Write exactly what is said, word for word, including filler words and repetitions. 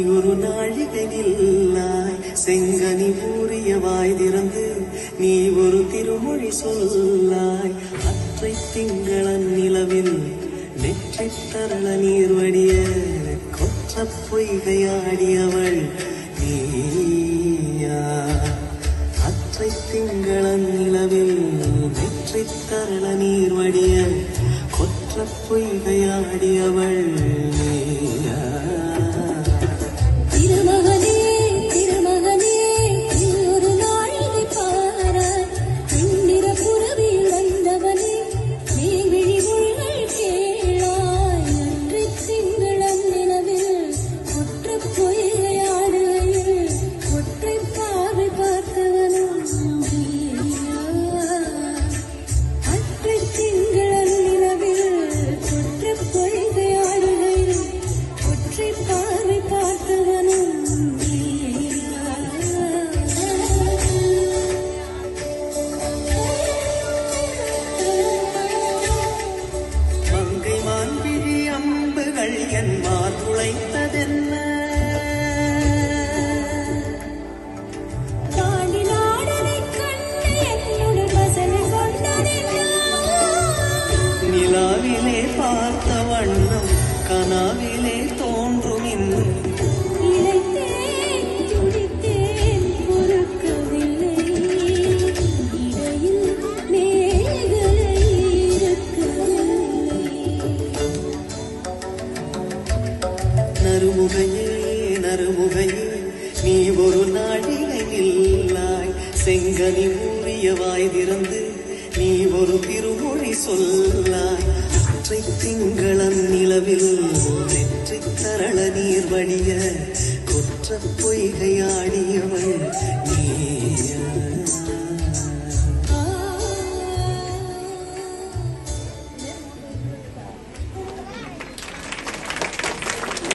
ஒரு நாழிகை நில்லாய் செங்கனி ஊறிய வாய் திறந்து நீ ஒரு திருமொழி சொல்லாய் அற்றை திங்களன் நிலவில் நெற்றி தரள நீர் வடிய கொற்ற பொய்கையாடியவள் நீயா அற்றை திங்களன் நிலவில் நெற்றி தரள நீர் வடிய கொற்ற பொய்கையாடியவள் நீயா திருமகனே திருமகனே ஒரு நாழிகை பாராய் இந்திர புறவில் வந்தவனே நீ விழி மொழிகள் கேளாய் அற்றை திங்களன் நிலவில் கொற்ற பொய்கையாடுகையில் ஒற்றை பார்வை பார்த்தவனும் நீயா அற்றை திங்களன் நிலவில் கொற்ற பொய்கையாடுகையில் ஒற்றை பார்வை பார்த்தவனும் மங்கை மான்பிழி அம்புகள் என் மார்புழைத்ததென்ன தாண்டி நாடனை கண்டு என்னுடன் வசனை கொண்டதென்ன நிலாவிலே பார்த்த வண்ணம் கனாவிலே தோன்றும் இன்னும் இளைத்தேன் துடித்தேன் பொறுக்கவில்லை இடையில் மேகலை இருக்கவில்லை நறுமுகையே நறுமுகையே நீ ஒரு நாழிகை நில்லாய் செங்கனி ஊறிய வாய் திறந்து நீ ஒரு திருமொழி சொல்லாய் அற்றை திங்களன் நிலவில் நெற்றி தரள நீர் வடிய கொற்ற பொய்கையாடியவள் நீயா